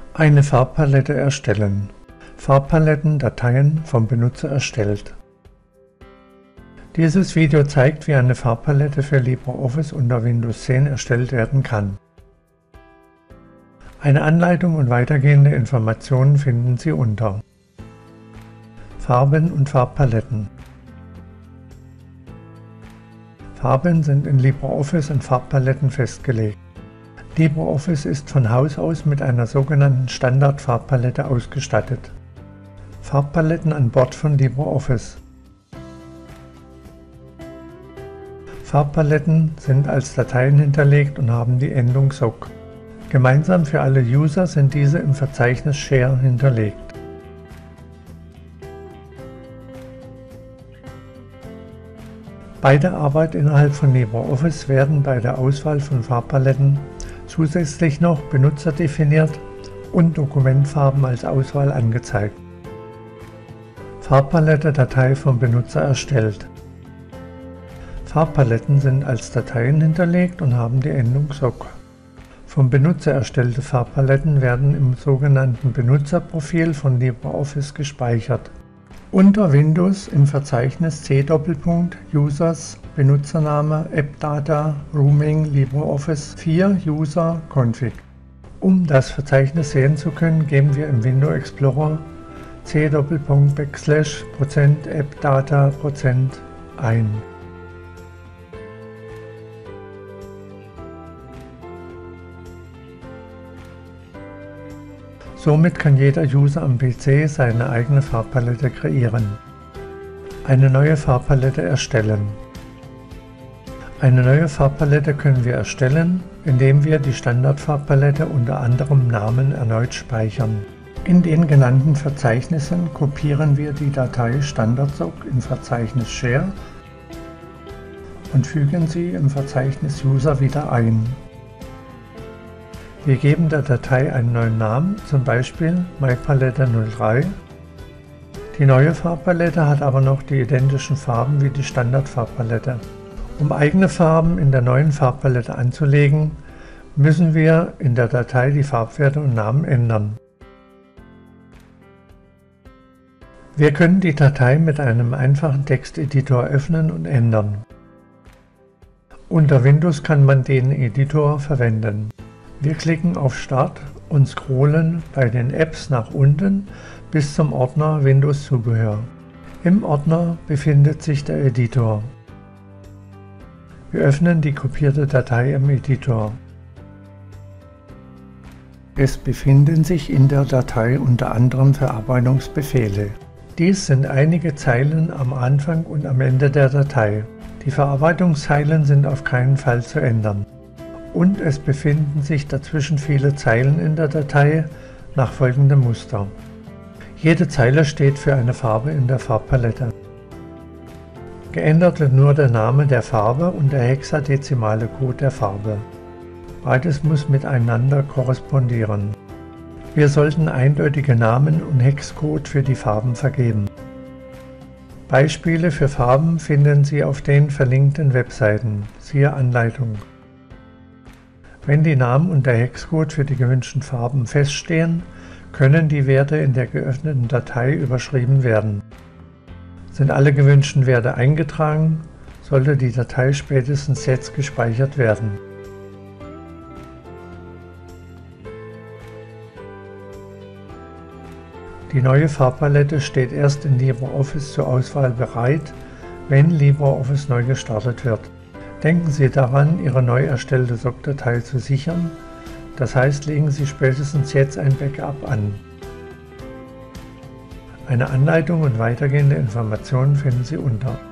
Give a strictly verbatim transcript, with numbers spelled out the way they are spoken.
Eine Farbpalette erstellen. Farbpaletten, Dateien vom Benutzer erstellt. Dieses Video zeigt, wie eine Farbpalette für LibreOffice unter Windows zehn erstellt werden kann. Eine Anleitung und weitergehende Informationen finden Sie unter Farben und Farbpaletten. Farben sind in LibreOffice in Farbpaletten festgelegt. LibreOffice ist von Haus aus mit einer sogenannten Standard-Farbpalette ausgestattet. Farbpaletten an Bord von LibreOffice. Farbpaletten sind als Dateien hinterlegt und haben die Endung S O C. Gemeinsam für alle User sind diese im Verzeichnis Share hinterlegt. Bei der Arbeit innerhalb von LibreOffice werden bei der Auswahl von Farbpaletten zusätzlich noch Benutzer definiert und Dokumentfarben als Auswahl angezeigt. Farbpalette Datei vom Benutzer erstellt. Farbpaletten sind als Dateien hinterlegt und haben die Endung S O C. Vom Benutzer erstellte Farbpaletten werden im sogenannten Benutzerprofil von LibreOffice gespeichert. Unter Windows im Verzeichnis C Users, Benutzername, AppData, Rooming, LibreOffice vier User Config. Um das Verzeichnis sehen zu können, geben wir im Window Explorer C Backslash Prozent AppData Prozent ein. Somit kann jeder User am P C seine eigene Farbpalette kreieren. Eine neue Farbpalette erstellen. Eine neue Farbpalette können wir erstellen, indem wir die Standardfarbpalette unter anderem Namen erneut speichern. In den genannten Verzeichnissen kopieren wir die Datei StandardSoc im Verzeichnis Share und fügen sie im Verzeichnis User wieder ein. Wir geben der Datei einen neuen Namen, zum Beispiel myPalette null drei. Die neue Farbpalette hat aber noch die identischen Farben wie die Standardfarbpalette. Um eigene Farben in der neuen Farbpalette anzulegen, müssen wir in der Datei die Farbwerte und Namen ändern. Wir können die Datei mit einem einfachen Texteditor öffnen und ändern. Unter Windows kann man den Editor verwenden. Wir klicken auf Start und scrollen bei den Apps nach unten bis zum Ordner Windows Zubehör. Im Ordner befindet sich der Editor. Wir öffnen die kopierte Datei im Editor. Es befinden sich in der Datei unter anderem Verarbeitungsbefehle. Dies sind einige Zeilen am Anfang und am Ende der Datei. Die Verarbeitungszeilen sind auf keinen Fall zu ändern. Und es befinden sich dazwischen viele Zeilen in der Datei nach folgendem Muster. Jede Zeile steht für eine Farbe in der Farbpalette. Geändert wird nur der Name der Farbe und der hexadezimale Code der Farbe. Beides muss miteinander korrespondieren. Wir sollten eindeutige Namen und Hexcode für die Farben vergeben. Beispiele für Farben finden Sie auf den verlinkten Webseiten, siehe Anleitung. Wenn die Namen und der Hexcode für die gewünschten Farben feststehen, können die Werte in der geöffneten Datei überschrieben werden. Sind alle gewünschten Werte eingetragen, sollte die Datei spätestens jetzt gespeichert werden. Die neue Farbpalette steht erst in LibreOffice zur Auswahl bereit, wenn LibreOffice neu gestartet wird. Denken Sie daran, Ihre neu erstellte S O C-Datei zu sichern, das heißt, legen Sie spätestens jetzt ein Backup an. Eine Anleitung und weitergehende Informationen finden Sie unter